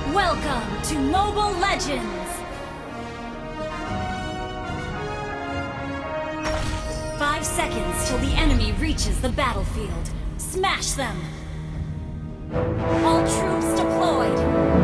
Welcome to Mobile Legends! 5 seconds till the enemy reaches the battlefield. Smash them! All troops deployed!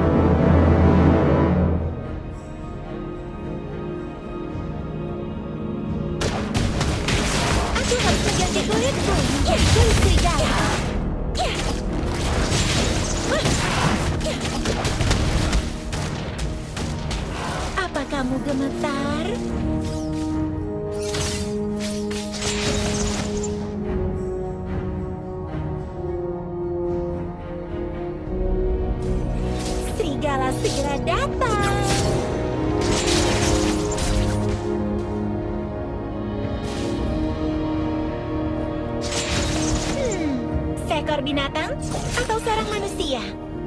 Aku harus mengganti kulitku menjadi kulit serigala. Apa kamu gemetar? Serigala segera datang. Seekor binatang atau seorang manusia?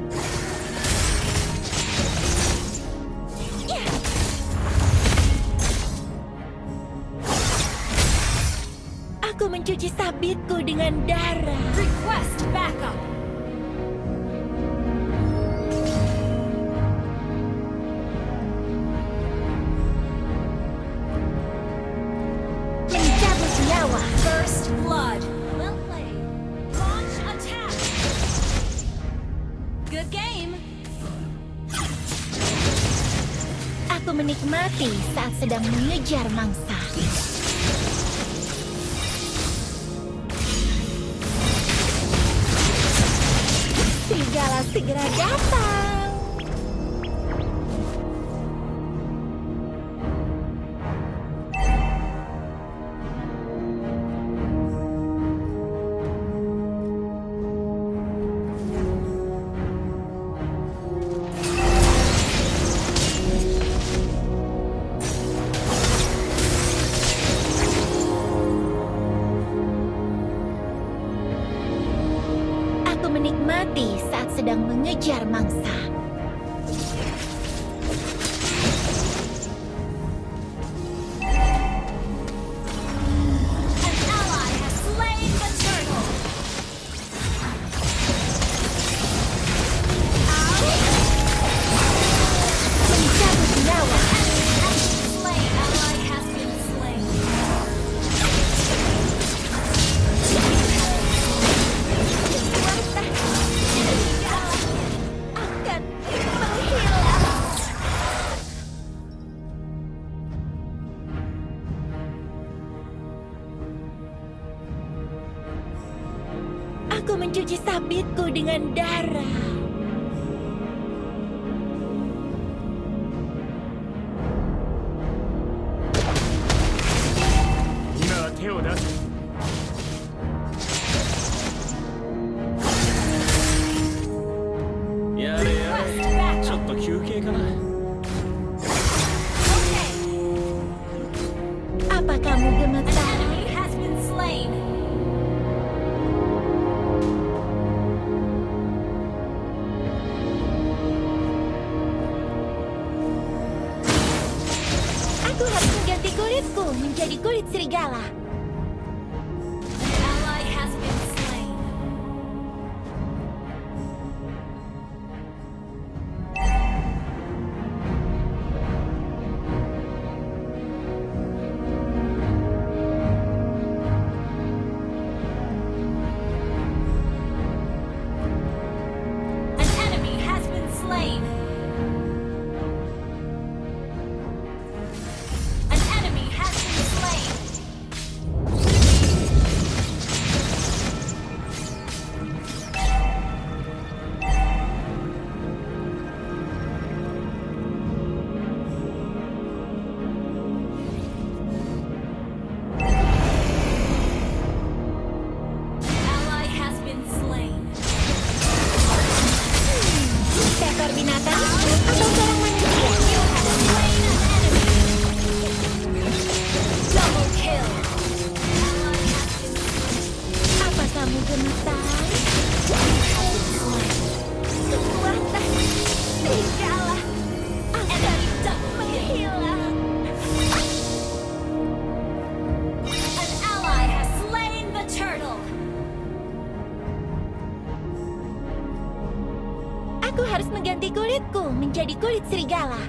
Aku mencuci sabitku dengan darah. Request backup! Mencabut nyawa. First blood! Well played. Launch attack! Good game! Aku menikmati saat sedang mengejar mangsa. Serigala segera datang. Aku menikmati saat sedang mengejar mangsa. An ally has slain the turtle! Mencabut nyawa. Slain! Ally has been slain. Akan menghilang. Aku mencuci sabitku dengan darah. Request backup! Okay! Apa kamu An gemetar? enemy has been slain! Aku harus mengganti kulitku menjadi kulit serigala. An ally has been slain. An enemy has been slain. An enemy has been slain. Aku harus mengganti kulitku menjadi kulit serigala.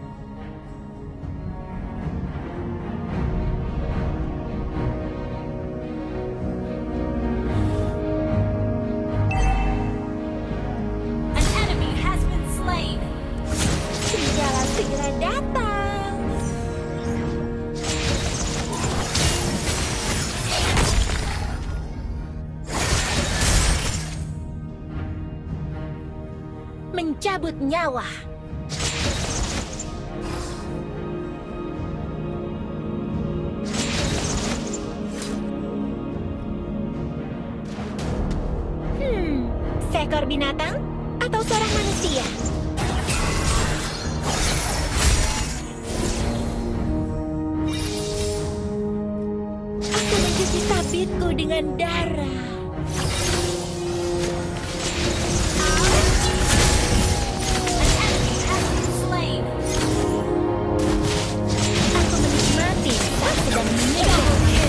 An enemy has been slain. Serigala segera datang. Mencabut nyawa. Seekor binatang atau seorang manusia? Aku mencuci sabitku dengan darah. Aku menikmati saat sedang mengejar.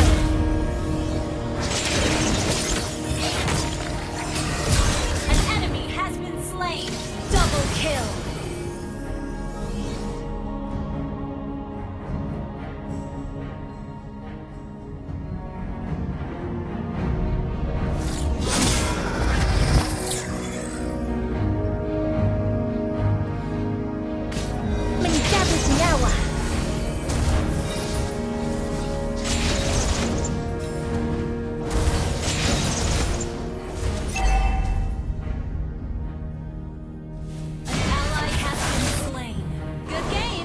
An enemy has been slain. Double kill. Mencabut nyawa. An ally has been slain. Good game.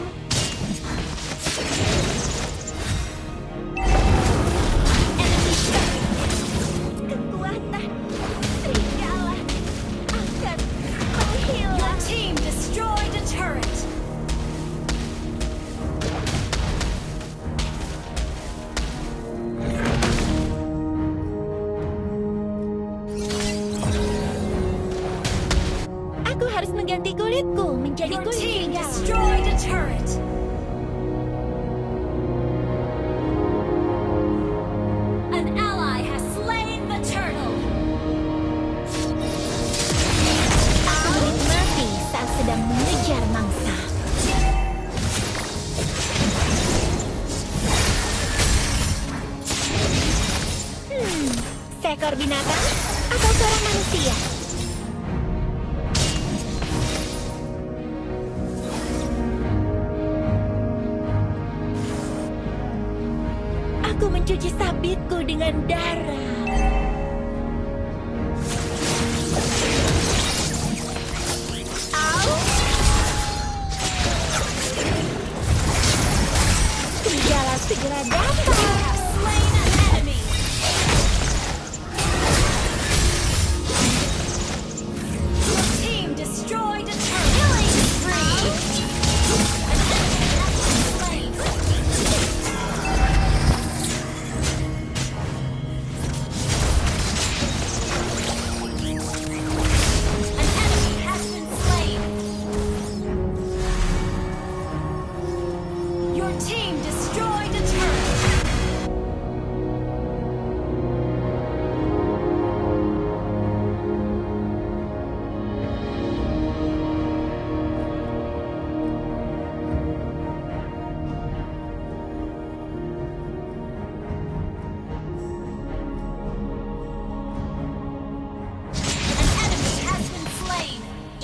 Enemy Kekuatan serigala akan Your menghilang. team destroyed a turret. Aku harus mengganti kulitku menjadi Your kulit team serigala. destroyed a turret. An ally has slain the turtle. Aku menikmati saat sedang mengejar mangsa. Seekor binatang atau seorang manusia? Aku mencuci sabitku dengan darah. Serigala segera datang. Slain an enemy. Your team destroyed a turret. Killing spree. An enemy has been slain. An enemy has been slain. Your team destroyed a turret. An enemy has been slain.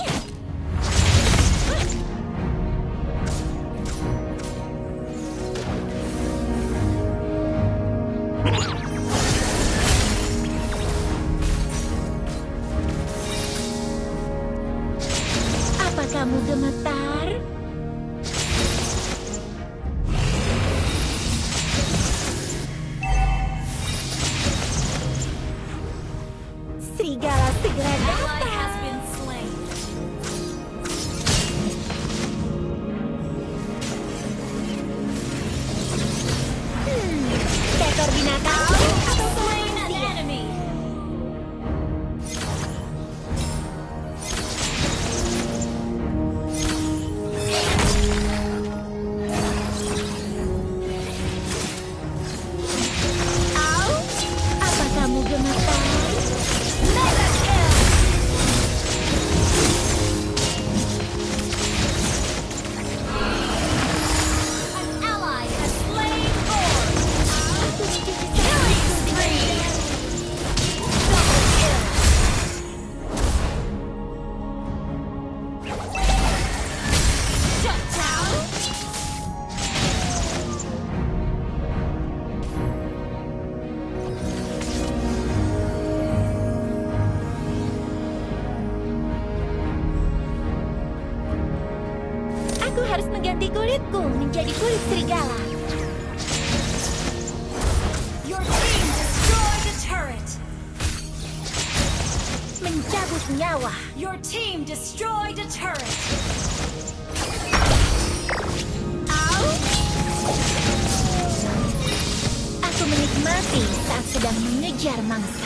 Apa kamu gemetar? Serigala segera Ally has datang. been slain. Seekor binatang atau seorang Slain an manusia? enemy. Shut down. Aku harus mengganti kulitku menjadi kulit serigala. Your team destroyed a turret. Mencabut nyawa. Your team destroyed a turret. Aku menikmati saat sedang mengejar mangsa.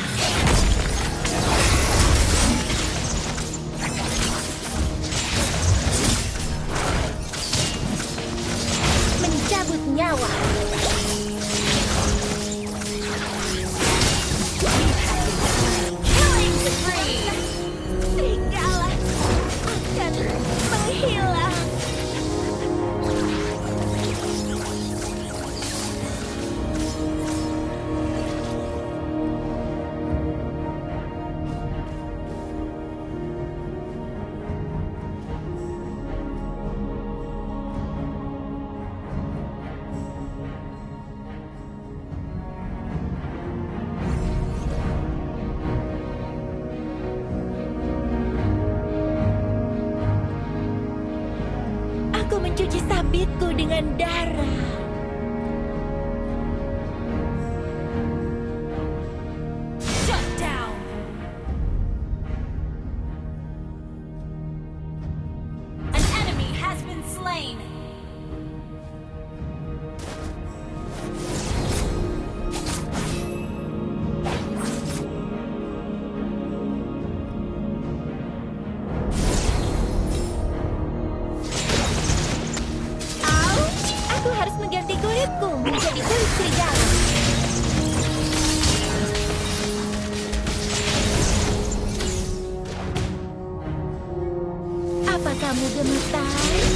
Mencabut nyawa. Killing spree. Serigala akan menghilang. Aku mencuci sabitku dengan darah. Shut down. An enemy has been slain. Aku harus mengganti kulitku menjadi kulit serigala. Apa kamu gemetar?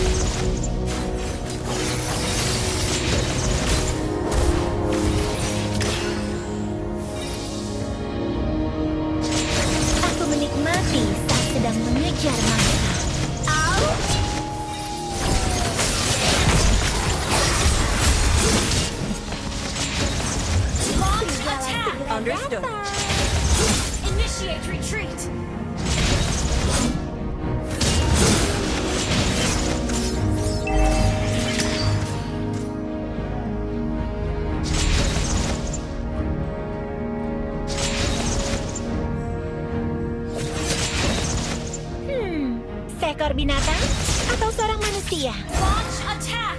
Aku menikmati saat sedang mengejar mangsa. Launch attack. Understood. Initiate retreat. Seekor binatang atau seorang manusia? Launch attack.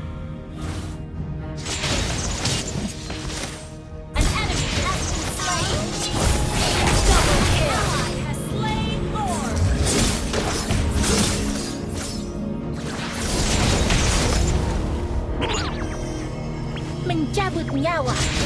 An enemy has been slain. Double kill. Ally has slain Lord. Mencabut nyawa.